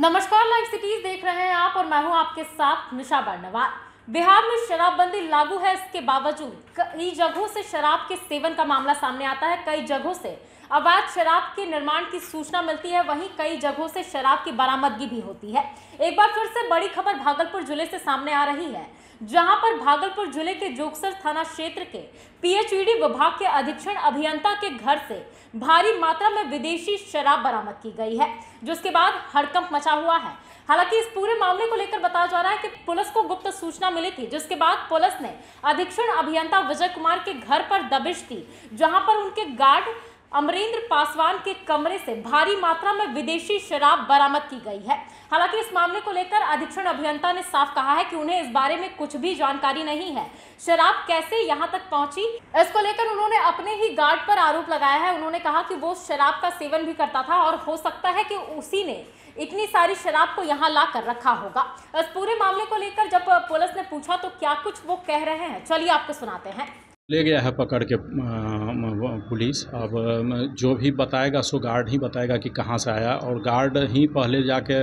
नमस्कार, live cities देख रहे हैं आप और मैं हूं आपके साथ निशा बर्नवाल। बिहार में शराबबंदी लागू है, इसके बावजूद कई जगहों से शराब के सेवन का मामला सामने आता है। कई जगहों से अवैध शराब के निर्माण की सूचना मिलती है, वहीं कई जगहों से शराब की बरामदगी भी होती है। एक बार फिर से बड़ी खबर भागलपुर जिले से सामने आ रही है, जहां पर भागलपुर जिले के जोगसर थाना क्षेत्र के पीएचईडी विभाग के अधीक्षण अभियंता के घर से भारी मात्रा में विदेशी शराब बरामद की गई है, जिसके बाद हड़कंप मचा हुआ है। हालांकि इस पूरे मामले को लेकर बताया जा रहा है कि पुलिस को गुप्त सूचना मिली थी, जिसके बाद पुलिस ने अधीक्षण अभियंता विजय कुमार के घर पर दबिश दी, जहां पर उनके गार्ड अमरेंद्र पासवान के कमरे से भारी मात्रा में विदेशी शराब बरामद की गई है। हालांकि इस मामले को लेकर अधीक्षण अभियंता ने साफ कहा है कि उन्हें इस बारे में कुछ भी जानकारी नहीं है। शराब कैसे यहां तक पहुंची, इसको लेकर उन्होंने अपने ही गार्ड पर आरोप लगाया है। उन्होंने कहा कि वो शराब का सेवन भी करता था और हो सकता है कि उसी ने इतनी सारी शराब को यहाँ ला कर रखा होगा। इस पूरे मामले को लेकर जब पुलिस ने पूछा तो क्या कुछ वो कह रहे हैं, चलिए आपको सुनाते हैं। ले गया है पकड़ के पुलिस। अब जो भी बताएगा सो गार्ड ही बताएगा कि कहाँ से आया, और गार्ड ही पहले जाके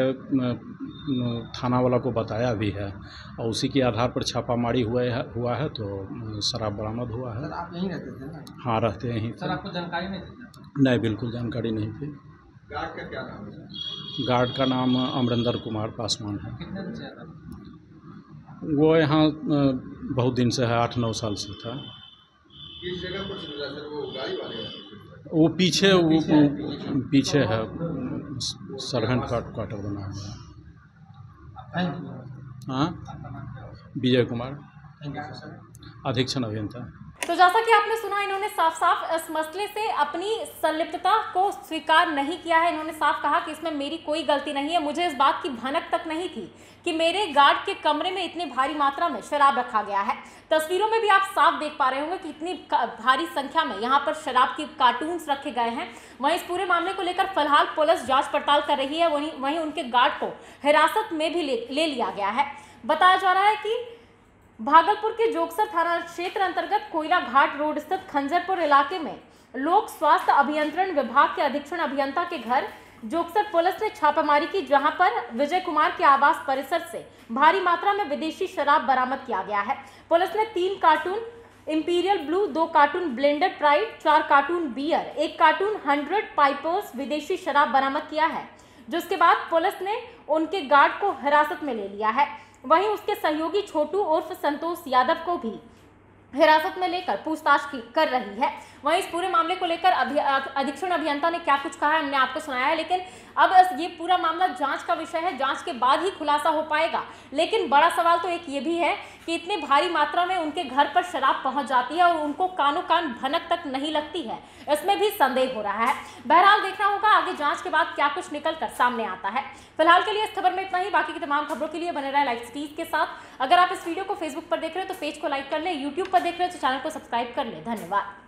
थाना वाला को बताया भी है, और उसी के आधार पर छापामारी हुआ है तो शराब बरामद हुआ है। सर, आप यहीं रहते थे ना? हाँ, रहते हैं। सर, आपको जानकारी नहीं थी? नहीं, बिल्कुल जानकारी नहीं थी। गार्ड का क्या नाम है? गार्ड का नाम अमरेंद्र कुमार पासवान है। कितने दिन से था वो यहाँ बहुत दिन से है, 8-9 साल से था। किस जगह पर से मिला सर? वो गाड़ी वाले वो पीछे है, सर्वेंट क्वार्टर बना हुआ है। हाँ, विजय कुमार, अधीक्षण अभियंता। तो जैसा कि आपने सुना, इन्होंने साफ साफ इस मसले से अपनी संलिप्तता को स्वीकार नहीं किया है। इन्होंने साफ कहा कि इसमें मेरी कोई गलती नहीं है, मुझे इस बात की भनक तक नहीं थी कि मेरे गार्ड के कमरे में इतनी भारी मात्रा में शराब रखा गया है। तस्वीरों में भी आप साफ देख पा रहे होंगे कि इतनी भारी संख्या में यहाँ पर शराब की कार्टून्स रखे गए हैं। वहीं इस पूरे मामले को लेकर फिलहाल पुलिस जाँच पड़ताल कर रही है। वहीं उनके गार्ड को हिरासत में भी ले लिया गया है। बताया जा रहा है कि भागलपुर के जोगसर थाना क्षेत्र अंतर्गत कोयला घाट रोड स्थित खंजरपुर इलाके में लोक स्वास्थ्य अभियंत्रण विभाग के अधीक्षण अभियंता के घर जोगसर पुलिस ने छापामारी की, जहां पर विजय कुमार के आवास परिसर से भारी मात्रा में विदेशी शराब बरामद किया गया है। पुलिस ने 3 carton imperial blue, 2 carton blended pride, 4 carton beer, 1 carton 100 pipers विदेशी शराब बरामद किया है, जिसके बाद पुलिस ने उनके गार्ड को हिरासत में ले लिया है। वहीं उसके सहयोगी छोटू उर्फ संतोष यादव को भी हिरासत में लेकर पूछताछ कर रही है। वहीं इस पूरे मामले को लेकर अधीक्षण अभियंता ने क्या कुछ कहा है हमने आपको सुनाया है, लेकिन अब ये पूरा मामला जांच का विषय है, जांच के बाद ही खुलासा हो पाएगा। लेकिन बड़ा सवाल तो एक ये भी है कि इतने भारी मात्रा में उनके घर पर शराब पहुंच जाती है और उनको कानो कान भनक तक नहीं लगती है, इसमें भी संदेह हो रहा है। बहरहाल देखना होगा आगे जांच के बाद क्या कुछ निकल कर सामने आता है। फिलहाल के लिए इस खबर में इतना ही। बाकी की तमाम खबरों के लिए बने रहे लाइव सिटीज के साथ। अगर आप इस वीडियो को फेसबुक पर देख रहे हो तो पेज को लाइक कर ले, यूट्यूब पर देख रहे हो तो चैनल को सब्सक्राइब कर ले। धन्यवाद।